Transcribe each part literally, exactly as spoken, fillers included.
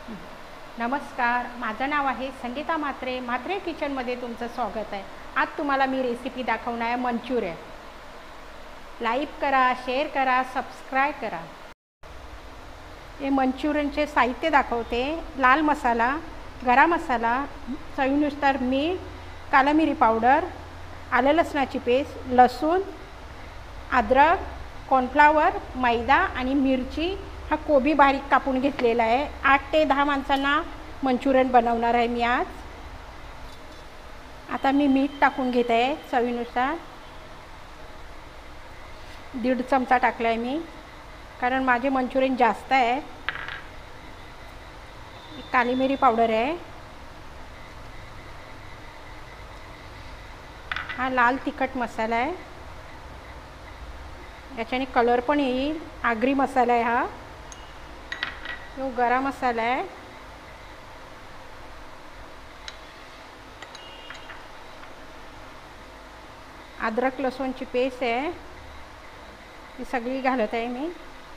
नमस्कार, माझं नाव आहे संगीता म्हात्रे. म्हात्रे किचनमध्ये तुमचं स्वागत आहे. आज तुम्हाला मी रेसिपी दाखवणार आहे मंचुरियन. लाईक करा, शेअर करा, सबस्क्राईब करा. हे मंचुरियनचे साहित्य दाखवते. लाल मसाला, गरम मसाला, चवीनुसार मीठ, काला मिरी पावडर, आलं लसणाची पेस्ट, लसूण, अद्रक, कॉर्नफ्लावर, मैदा आणि मिरची. हा कोबी बारीक कापून घेतलेला आहे. आठ ते दहा माणसांना मंचुरियन बनवणार आहे मी आज. आता मी मीठ टाकून घेत आहे चवीनुसार. दीड चमचा टाकला आहे मी, कारण माझे मंचुरियन जास्त आहे. काली मिरी पावडर आहे. हा लाल तिखट मसाला आहे, याच्याने कलर पण येईल. आगरी मसाला आहे हा. तो गरम मसाला आहे. अद्रक लसूणची पेस्ट आहे, ती सगळी घालत आहे मी.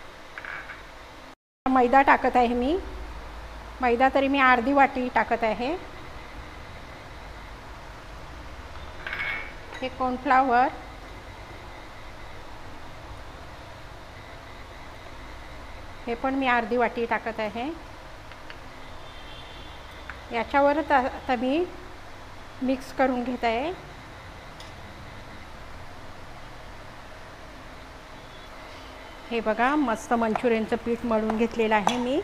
मैदा टाकत आहे मी. मैदा तरी मी अर्धी वाटी टाकत आहे. हे कॉर्नफ्लावर, हे पण मी अर्धी वाटी टाकत आहे. याच्यावरच आता मी मिक्स करून घेत आहे. हे बघा, मस्त मंचुरियनचं पीठ मळून घेतलेलं आहे मी.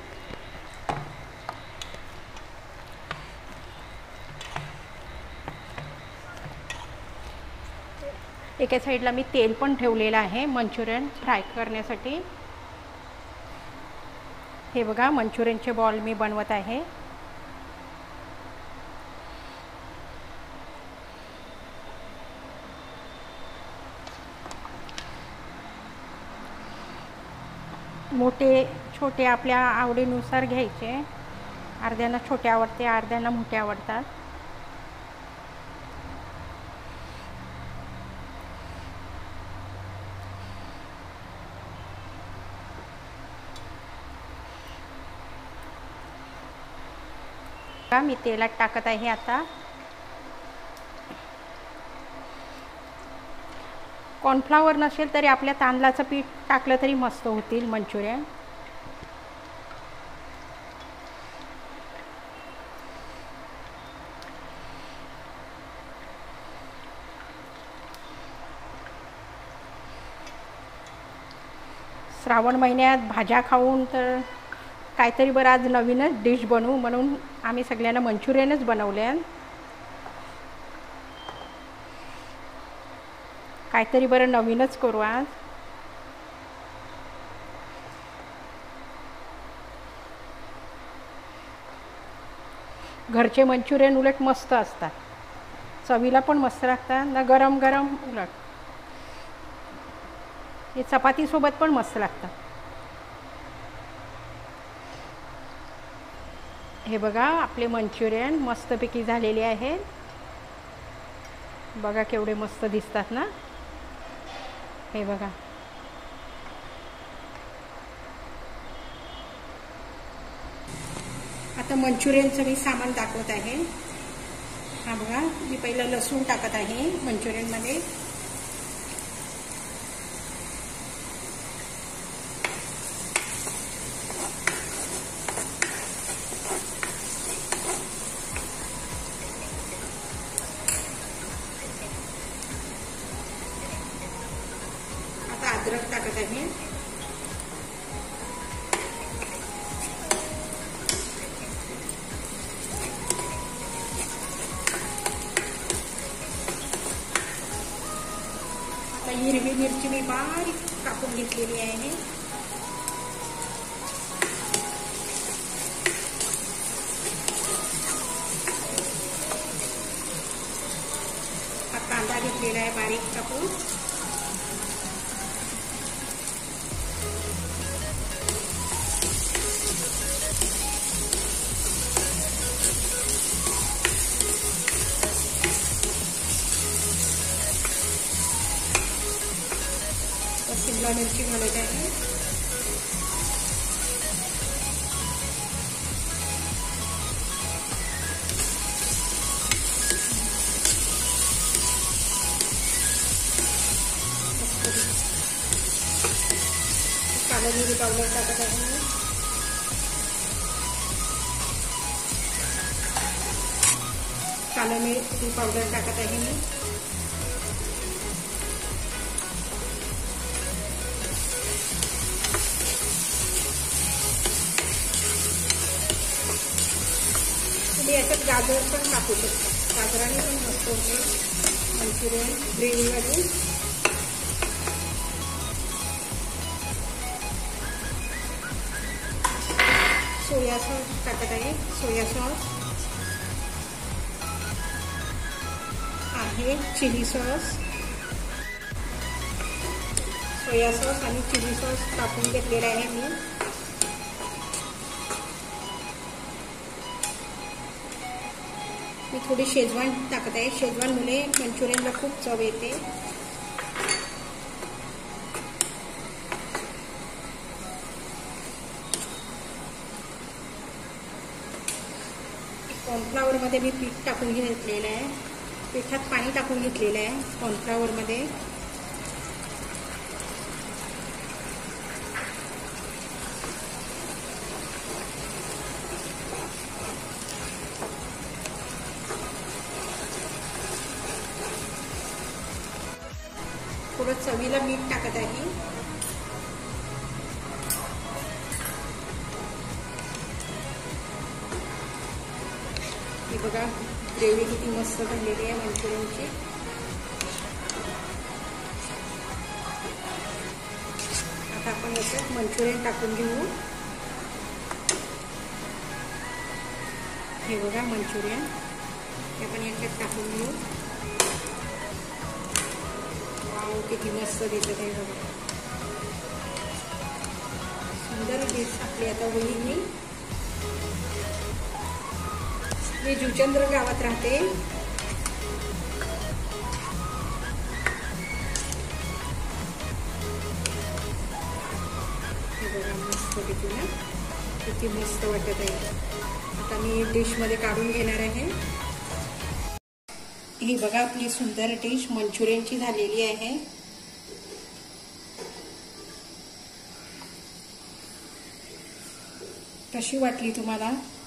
एका साईडला मी तेल पण ठेवलेलं आहे मंचुरियन फ्राय करण्यासाठी. हे बघा, मंचुरियनचे बॉल मी बनवत आहे. मोठे छोटे आपल्या आवडीनुसार घ्यायचे. अर्ध्यांना छोटे आवडते, अर्ध्यांना मोठे आवडतात. मी तेलात टाकत आहे आता. कॉर्नफ्लावर नसेल तरी आपल्या तांदळाचं पीठ टाकलं तरी मस्त होतील मंचुरियन. श्रावण महिन्यात भाज्या खाऊन तर काहीतरी बरं आज नवीनच डिश बनवू, म्हणून आम्ही सगळ्यांना मंचुरियनच बनवले. काहीतरी बरं नवीनच करू आज. घरचे मंचुरियन उलट मस्त असतात, चवीला पण मस्त लागतात ना. गरम गरम उलट हे चपातीसोबत पण मस्त लागतात. हे बघा, आपले मंचुरियन मस्तपैकी झालेले आहेत. बघा केवढे मस्त दिसतात ना. हे बघा, आता मंचुरियनचं मी सामान दाखवत आहे. हा बघा, मी पहिलं लसूण टाकत आहे मंचुरियनमध्ये. अद्रक टाकत आहे. आता हिरवी मिरची मी बारीक कापून घेतलेली आहे. हा कांदा घेतलेला आहे बारीक कापून. शिमला मिरची घालत आहे. काळं मिरी पावडर टाकत आहे मी. काळं मिरी पावडर टाकत आहे मी. तुम्ही याच्यात गाजर पण टाकू शकता, गाजराने पण मस्त होते मंचुरियन ग्रेव्हीमध्ये. सोया सॉस टाकत आहे. सोया सॉस आहे, चिली सॉस, सोया सॉस आणि चिली सॉस टाकून घेतलेला आहे मी. मी थोडी शेजवान टाकत आहे. शेजवानमुळे मंचुरियनला खूप चव येते. कॉर्नफ्लॉवरमध्ये मी पीठ टाकून घेतलेलं आहे. पिठात पाणी टाकून घेतलेलं आहे कॉर्नफ्लॉवरमध्ये. थोडं चवीला मीठ टाकत आहे. ही बघा ग्रेव्ही किती मस्त बनलेली आहे मंचुरियनची. आता आपण याच्यात मंचुरियन टाकून घेऊ. हे बघा मंचुरियन हे आपण याच्यात टाकून घेऊ. वाव किती मस्त दिसत आहे बघा. सुंदर डिश आपली आता होईल. मी मी जुचंद्र गावात राहते. हे बघा मस्त किती ना, किती मस्त वाटत आहे. आता मी डिशमध्ये काढून घेणार आहे. ही बघा आपली सुंदर डिश मंचुरियनची झालेली आहे. कशी वाटली तुम्हाला?